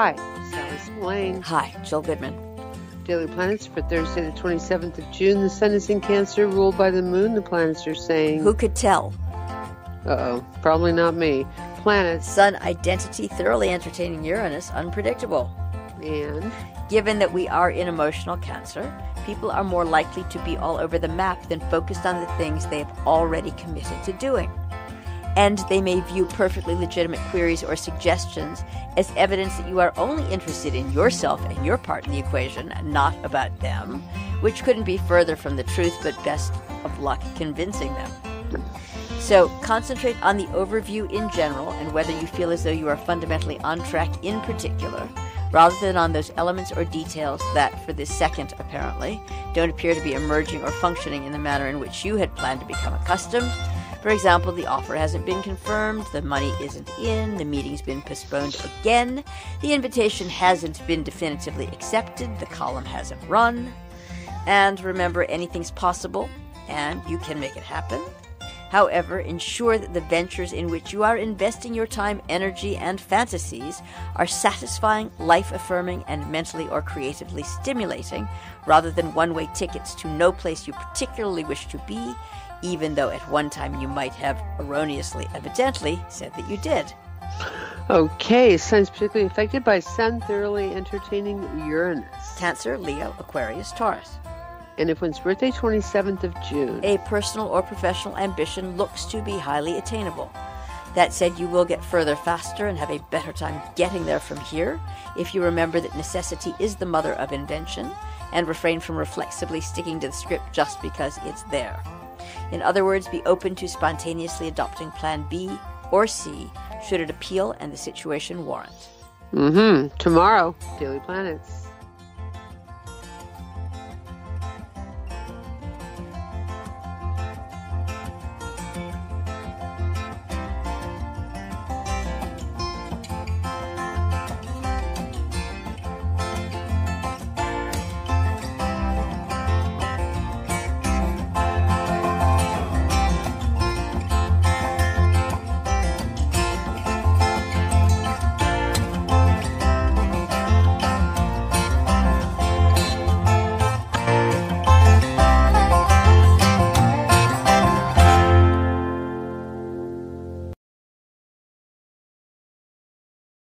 Hi, Sally Spillane. Hi, Jill Goodman. Daily Planets for Thursday the 27th of June. The sun is in Cancer, ruled by the moon. The planets are saying... Who could tell? Uh-oh, probably not me. Planets. Sun identity, thoroughly entertaining Uranus, unpredictable. And? Given that we are in emotional Cancer, people are more likely to be all over the map than focused on the things they have already committed to doing. And they may view perfectly legitimate queries or suggestions as evidence that you are only interested in yourself and your part in the equation, not about them, which couldn't be further from the truth, but best of luck convincing them. So concentrate on the overview in general and whether you feel as though you are fundamentally on track in particular, rather than on those elements or details that, for this second apparently, don't appear to be emerging or functioning in the manner in which you had planned to become accustomed. For example, the offer hasn't been confirmed, the money isn't in, the meeting's been postponed again, the invitation hasn't been definitively accepted, the column hasn't run. And remember, anything's possible, and you can make it happen. However, ensure that the ventures in which you are investing your time, energy, and fantasies are satisfying, life-affirming, and mentally or creatively stimulating, rather than one-way tickets to no place you particularly wish to be, even though at one time you might have erroneously, evidently, said that you did. Okay, Sun's particularly affected by Sun thoroughly entertaining Uranus. Cancer, Leo, Aquarius, Taurus. And if one's birthday, 27th of June. A personal or professional ambition looks to be highly attainable. That said, you will get further faster and have a better time getting there from here if you remember that necessity is the mother of invention and refrain from reflexively sticking to the script just because it's there. In other words, be open to spontaneously adopting Plan B or C should it appeal and the situation warrant. Tomorrow, Daily Planets.